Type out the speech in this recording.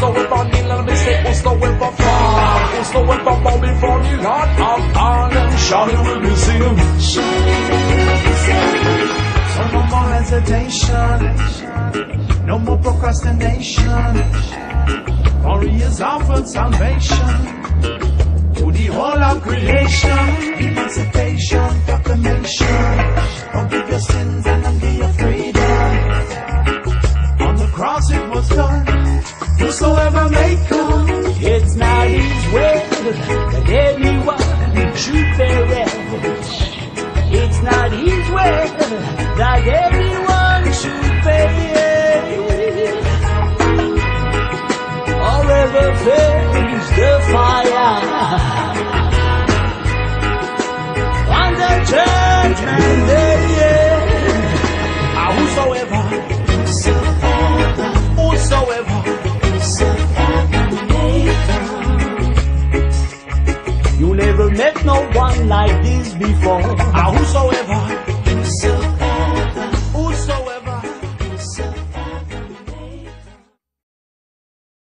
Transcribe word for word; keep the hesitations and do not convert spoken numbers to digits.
whosoever kneel and me say whosoever fall, whosoever bow before the Lord of all, them surely will be saved. So no more hesitation, no more procrastination, for He has offered salvation to the whole of creation. Emancipation, proclamation, forgive your sins and give you freedom. On the cross it was done, whosoever may come. It's not His will that anyone should perish. It's not His will that anyone should perish, or ever face the fire on the judgment day. Ah, whosoever, whosoever, whosoever, you never met no one like this before.